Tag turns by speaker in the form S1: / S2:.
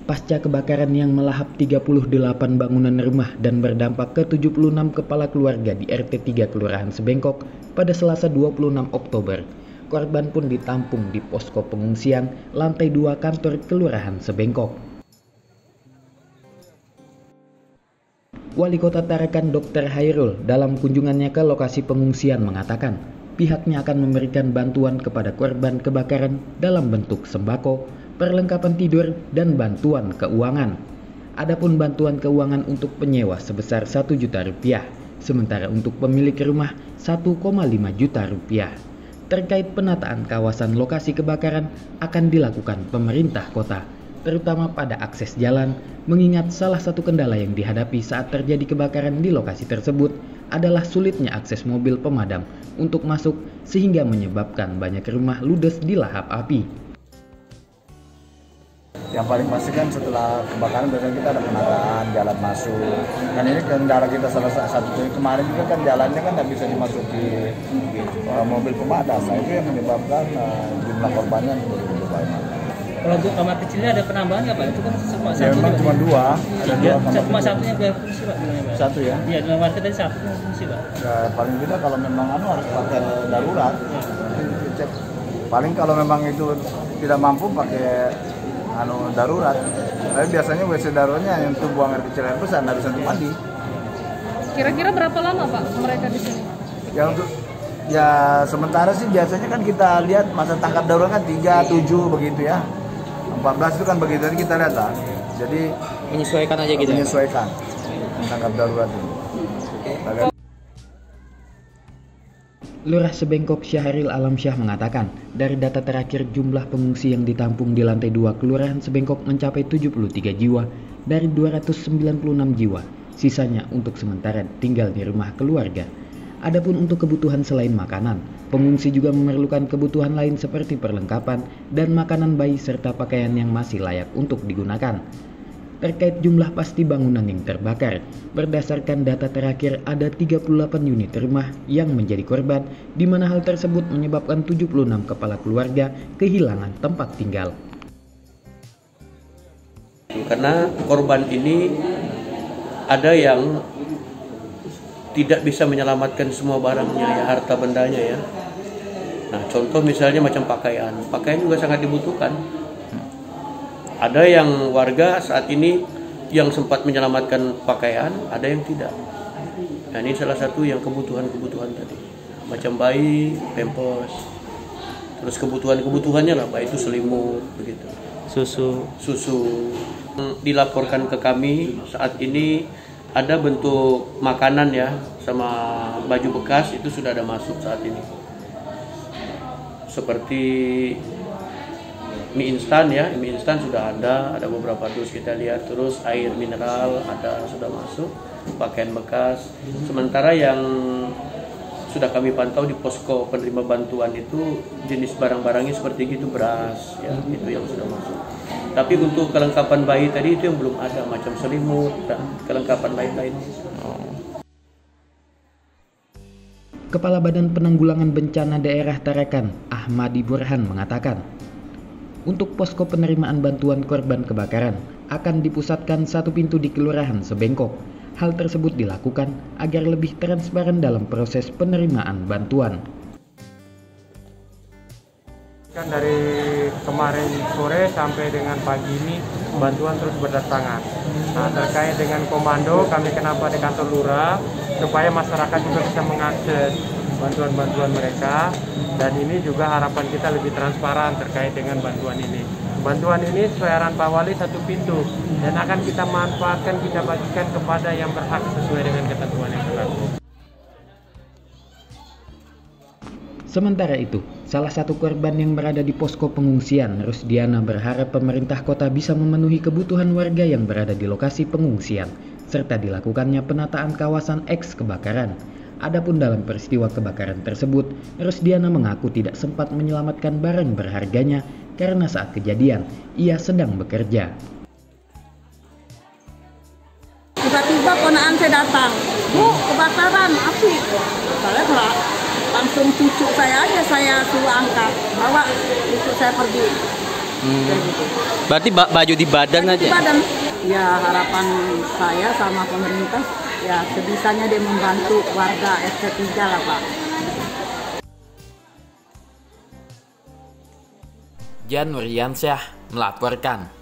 S1: pasca kebakaran yang melahap 38 bangunan rumah dan berdampak ke 76 kepala keluarga di RT 3 Kelurahan Sebengkok pada Selasa 26 Oktober. Korban pun ditampung di posko pengungsian lantai 2 kantor Kelurahan Sebengkok. Wali Kota Tarakan Dr. Hairul dalam kunjungannya ke lokasi pengungsian mengatakan pihaknya akan memberikan bantuan kepada korban kebakaran dalam bentuk sembako, perlengkapan tidur, dan bantuan keuangan. Adapun bantuan keuangan untuk penyewa sebesar Rp1 juta, sementara untuk pemilik rumah Rp1,5 juta. Terkait penataan kawasan lokasi kebakaran akan dilakukan pemerintah kota, terutama pada akses jalan, mengingat salah satu kendala yang dihadapi saat terjadi kebakaran di lokasi tersebut adalah sulitnya akses mobil pemadam untuk masuk sehingga menyebabkan banyak rumah ludes dilahap api.
S2: Yang paling pasti kan setelah kebakaran biasanya kita ada penataan jalan masuk. Dan ini kendala kita salah satu kemarin juga kan jalannya kan tidak bisa dimasuki mobil pemadam. Nah itu yang menyebabkan jumlah korbannya menjadi banyak.
S3: Kalau untuk kamar kecilnya ada penambahan nggak Pak? Itu kan cuma satu.
S2: Ya memang cuma dua. Ada dua kamar.
S3: Cuma satunya berfungsi Pak?
S2: Satu ya?
S3: Iya, dalam arti tadi satu berfungsi Pak.
S2: Ya, paling tidak kalau memang harus pakai darurat. Paling kalau memang itu tidak mampu pakai darurat. Tapi biasanya WC daruratnya yang untuk buang air kecil yang besar, nggak bisa untuk mandi.
S4: Kira-kira berapa lama Pak mereka di sini?
S2: Ya sementara sih biasanya kan kita lihat masa tangkap darurat kan 3, 7 begitu ya. 14 itu kan begitu, jadi kita lihat lah. Jadi
S3: menyesuaikan aja gitu.
S2: Menyesuaikan tangkap darurat itu.
S1: Lurah Sebengkok Syahril Alamsyah mengatakan, dari data terakhir jumlah pengungsi yang ditampung di lantai 2 Kelurahan Sebengkok mencapai 73 jiwa dari 296 jiwa. Sisanya untuk sementara tinggal di rumah keluarga. Adapun untuk kebutuhan selain makanan, pengungsi juga memerlukan kebutuhan lain seperti perlengkapan dan makanan bayi serta pakaian yang masih layak untuk digunakan. Terkait jumlah pasti bangunan yang terbakar, berdasarkan data terakhir ada 38 unit rumah yang menjadi korban, di mana hal tersebut menyebabkan 76 kepala keluarga kehilangan tempat tinggal.
S5: Karena korban ini ada yang tidak bisa menyelamatkan semua barangnya ya, harta bendanya ya. Nah, contoh misalnya macam pakaian juga sangat dibutuhkan. Ada yang warga saat ini yang sempat menyelamatkan pakaian, ada yang tidak. Nah, ini salah satu yang kebutuhan tadi. Macam bayi, pampers, terus kebutuhannya lah, baik itu selimut, begitu. Susu. Dilaporkan ke kami saat ini ada bentuk makanan ya, sama baju bekas itu sudah ada masuk saat ini. Seperti mie instan ya, mie instan sudah ada beberapa dus kita lihat, terus air mineral sudah masuk, pakaian bekas. Sementara yang sudah kami pantau di posko penerima bantuan itu jenis barang-barangnya seperti gitu, beras ya, itu yang sudah masuk. Tapi untuk kelengkapan bayi tadi itu yang belum ada, macam selimut dan kelengkapan lain-lain.
S1: Kepala Badan Penanggulangan Bencana Daerah Tarakan, Ahmadi Burhan mengatakan, untuk posko penerimaan bantuan korban kebakaran akan dipusatkan satu pintu di Kelurahan Sebengkok. Hal tersebut dilakukan agar lebih transparan dalam proses penerimaan bantuan.
S6: Kan dari kemarin sore sampai dengan pagi ini bantuan terus berdatangan. Nah, terkait dengan komando, kami kenapa di kantor lurah supaya masyarakat juga bisa mengakses bantuan-bantuan mereka, dan ini juga harapan kita lebih transparan terkait dengan bantuan ini. Bantuan ini sesuai arahan Pak Wali satu pintu dan akan kita manfaatkan, kita bagikan kepada yang berhak sesuai dengan ketentuan yang berlaku.
S1: Sementara itu, salah satu korban yang berada di posko pengungsian, Rusdiana, berharap pemerintah kota bisa memenuhi kebutuhan warga yang berada di lokasi pengungsian, serta dilakukannya penataan kawasan eks kebakaran. Adapun dalam peristiwa kebakaran tersebut, Rusdiana mengaku tidak sempat menyelamatkan barang berharganya karena saat kejadian ia sedang bekerja.
S4: Tiba-tiba ponaan saya datang, "Bu, kebakaran, api." Saya langsung cucu saya aja saya suruh angkat, bawa cucu saya pergi. Kayak gitu.
S7: Berarti baju di badan
S4: Di
S7: aja.
S4: badan. Ya harapan saya sama pemerintah ya sebisanya dia membantu warga RT 3 lah Pak.
S1: Jan Nuryansyah melaporkan.